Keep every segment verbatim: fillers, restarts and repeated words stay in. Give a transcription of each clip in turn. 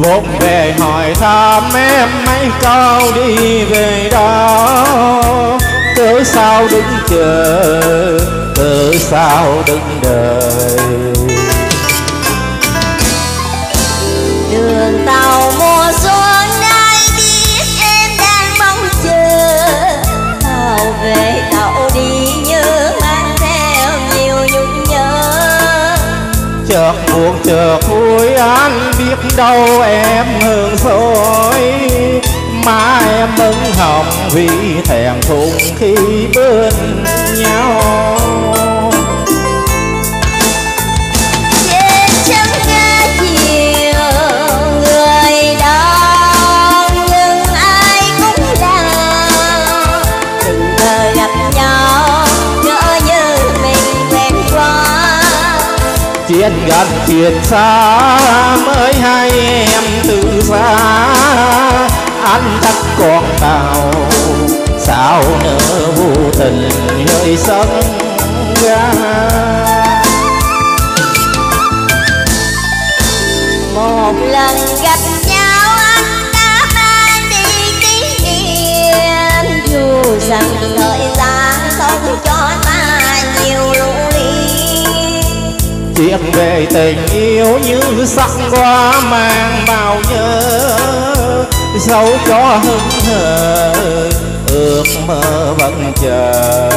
Một về hỏi thăm em mấy câu đi về đó, cớ sao đứng chờ, cớ sao đứng đợi. Đường tàu mùa xuân ai biết em đang mong chờ, tàu về tàu đi như mang theo nhiều nhung nhớ. Chợt buồn chợt vui anh biết đâu em hờn dỗi, má em ửng hồng vì thèm thùng khi bên nhau. Trên chân ga chiều người đón nhưng ai cũng là tình cờ gặp nhau ngỡ như mình quen qua. Chuyện gần chuyện xa mới hai em từ xa, anh chắc con tàu sao nỡ vô tình rơi sân ga. Một lần gặp nhau anh đã mang đi kỷ niệm, dù rằng thời gian không cho ta nhiều lưu ly. Chuyện về tình yêu như sắc hoa mang bao nhớ, dẫu cho hững hờ ước mơ vẫn chờ.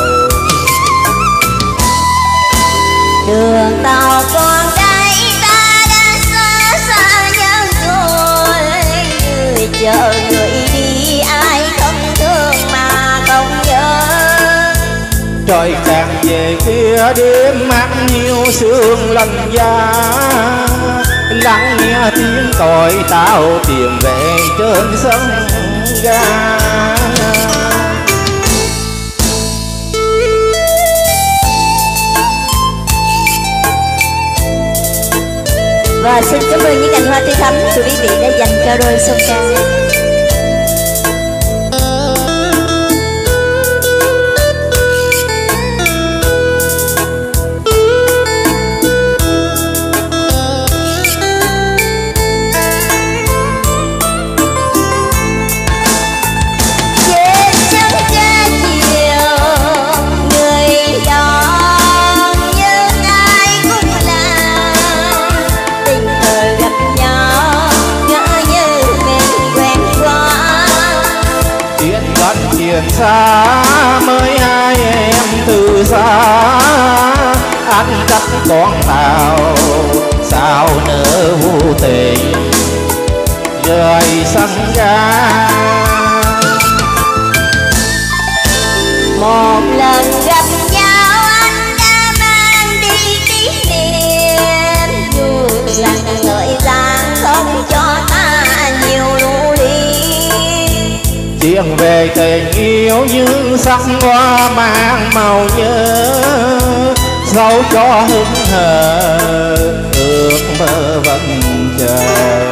Đường tàu còn đây ta đã xa xa nhau rồi, người chờ người đi ai không thương mà không nhớ. Trời càng về phía đêm mát nhiều sương lạnh giá, lắng nghe tiếng còi tao tìm về trên sân ga. Và xin cảm ơn những cành hoa tươi thắm của quý vị đã dành cho đôi song ca. Chuyện xa mới hai em từ xa, anh cắt con tàu sao nỡ vô tình rời sân ga. Một lần gặp nhau anh đã mang đi kỷ niệm, dù rằng thời gian không cho ta nhiều lưu ly. Chuyện về tình yêu như sắc hoa mang màu nhớ, dẫu cho hững hờ ước mơ vẫn chờ.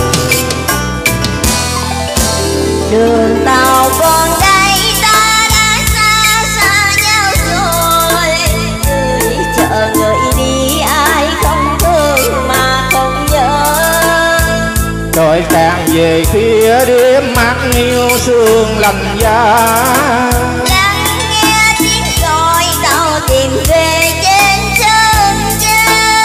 Đường tàu còn đây ta đã xa xa nhau rồi, người chờ người đi ai không thương mà không nhớ. Trời càng về phía đêm mát yêu sương lạnh giá, lắng nghe tiếng còi tàu tìm về trên sân ga.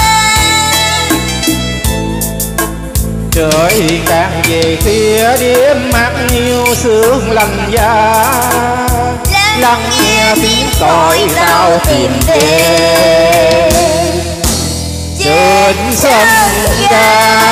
Trời càng về phía đêm mát yêu sương lạnh giá, lắng nghe tiếng còi tàu tìm về trên sân ga.